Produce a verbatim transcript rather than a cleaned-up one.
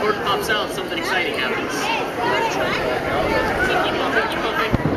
cord pops out, something exciting happens. Keep pumping, keep pumping.